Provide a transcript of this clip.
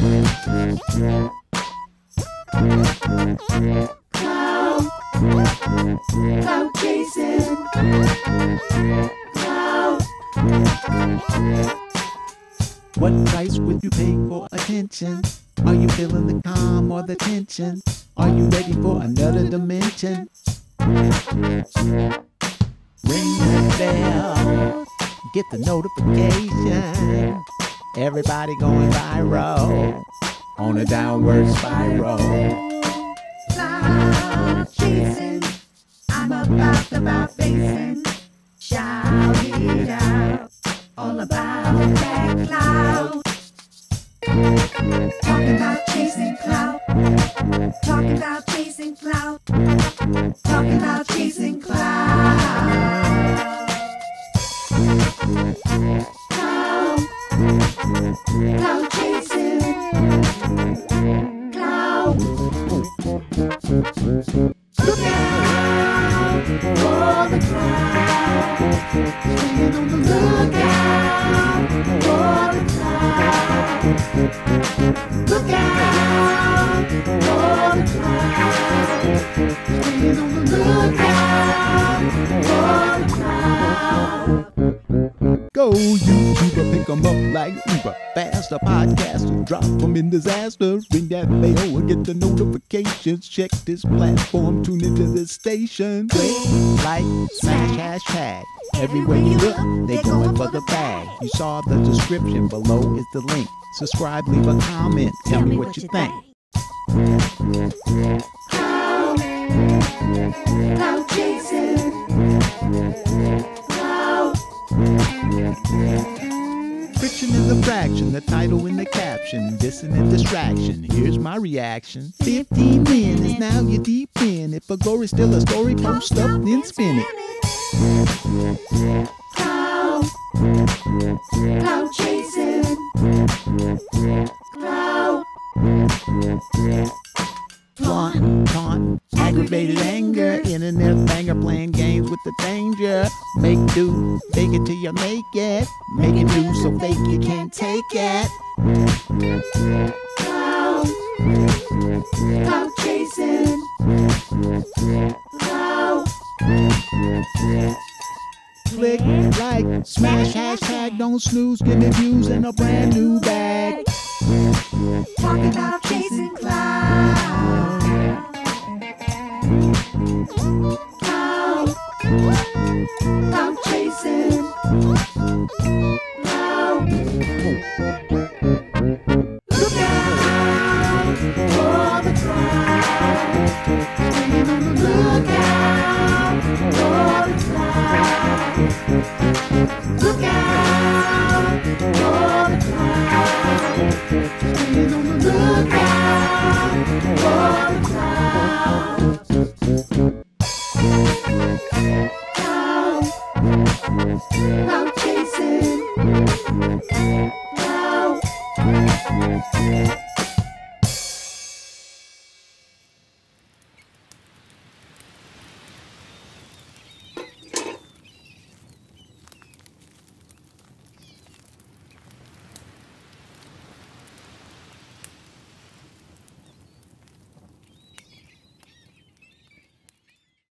clout chasing, clout. What price would you pay for attention? Are you feeling the calm or the tension? Are you ready for another dimension? Ring the bell, get the notification. Everybody going viral on a downward spiral. Clout chasing, I'm about facing. Shout it out, all about that clout. Talking about chasing clout. Talking about chasing clout. Talking about chasing clout. Clout. Clout chasing. Clout. Look out for the clout. Stand on the lookout for the clout. Look out for the clout. Stand on the lookout for the clout. Go YouTuber, pick 'em up like Uber. Faster podcaster, drop 'em in disaster. Ring that bell and get the notifications. Check this platform, tune into this station. Click, like, smash, hashtag. Everywhere you look, they going for the bag. You saw the description, below is the link. Subscribe, leave a comment, tell me what you think. Clout. Clout chasing. Clout. Friction is a fraction, the title in the caption. Dissonant distraction, here's my reaction. 15 minutes, now you're deep in. If a glory's still a story, post up, then spin it. Clout. Clout chasing. Clout. Flaunt, taunt, aggravated anger. Internet banger playing games with the danger. Make do, fake it till you make it. Make it do so fake you can't take it. Clout. Clout chasing. Clout. Click, like, smash, hashtag, don't snooze. Give me views in a brand new bag. Talking about chasing clout. Clout. Clout chasing. Clout. Look out for the clout. Stand on the lookout for the clout. Look out for the clout. Stand on the lookout for the clout. Clout. Clout chasing. Clout.